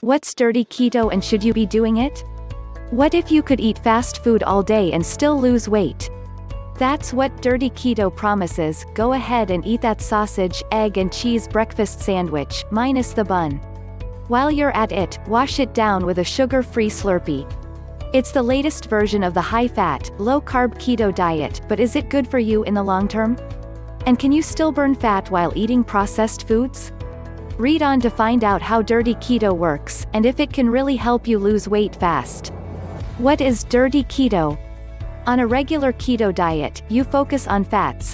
What's dirty keto and should you be doing it? What if you could eat fast food all day and still lose weight? That's what dirty keto promises. Go ahead and eat that sausage, egg and cheese breakfast sandwich, minus the bun. While you're at it, wash it down with a sugar-free Slurpee. It's the latest version of the high-fat, low-carb keto diet, but is it good for you in the long term? And can you still burn fat while eating processed foods? Read on to find out how dirty keto works, and if it can really help you lose weight fast. What is dirty keto? On a regular keto diet, you focus on fats,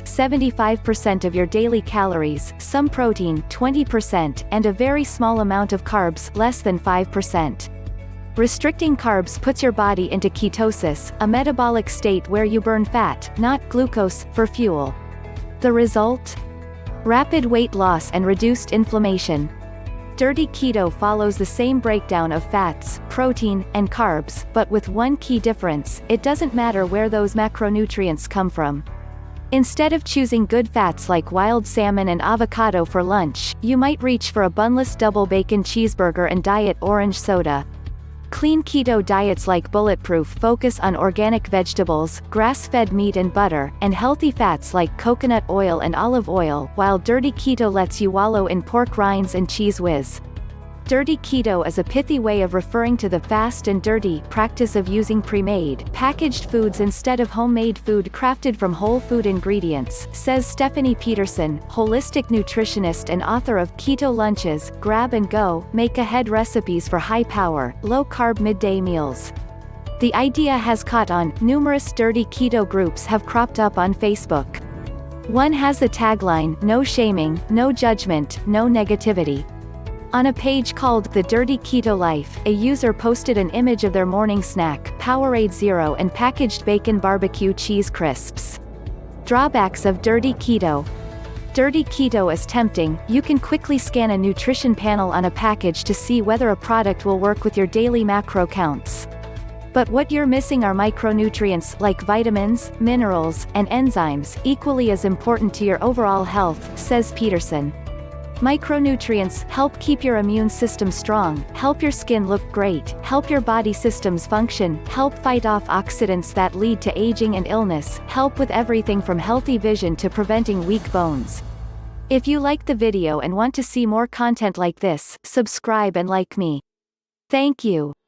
75% of your daily calories, some protein, 20%, and a very small amount of carbs, less than 5%. Restricting carbs puts your body into ketosis, a metabolic state where you burn fat, not glucose, for fuel. The result? Rapid weight loss and reduced inflammation. Dirty keto follows the same breakdown of fats, protein, and carbs, but with one key difference: it doesn't matter where those macronutrients come from. Instead of choosing good fats like wild salmon and avocado for lunch, you might reach for a bunless double bacon cheeseburger and diet orange soda. Clean keto diets like Bulletproof focus on organic vegetables, grass-fed meat and butter, and healthy fats like coconut oil and olive oil, while dirty keto lets you wallow in pork rinds and cheese whiz. Dirty keto is a pithy way of referring to the fast and dirty practice of using pre-made, packaged foods instead of homemade food crafted from whole food ingredients, says Stephanie Peterson, holistic nutritionist and author of Keto Lunches, Grab and Go, Make Ahead recipes for high-power, low-carb midday meals. The idea has caught on. Numerous dirty keto groups have cropped up on Facebook. One has the tagline, "No shaming, no judgment, no negativity." On a page called The Dirty Keto Life, a user posted an image of their morning snack, Powerade Zero and packaged bacon barbecue cheese crisps. Drawbacks of dirty keto. Dirty keto is tempting. You can quickly scan a nutrition panel on a package to see whether a product will work with your daily macro counts. But what you're missing are micronutrients, like vitamins, minerals, and enzymes, equally as important to your overall health, says Peterson. Micronutrients help keep your immune system strong, help your skin look great, help your body systems function, help fight off oxidants that lead to aging and illness, help with everything from healthy vision to preventing weak bones. If you liked the video and want to see more content like this, subscribe and like me. Thank you.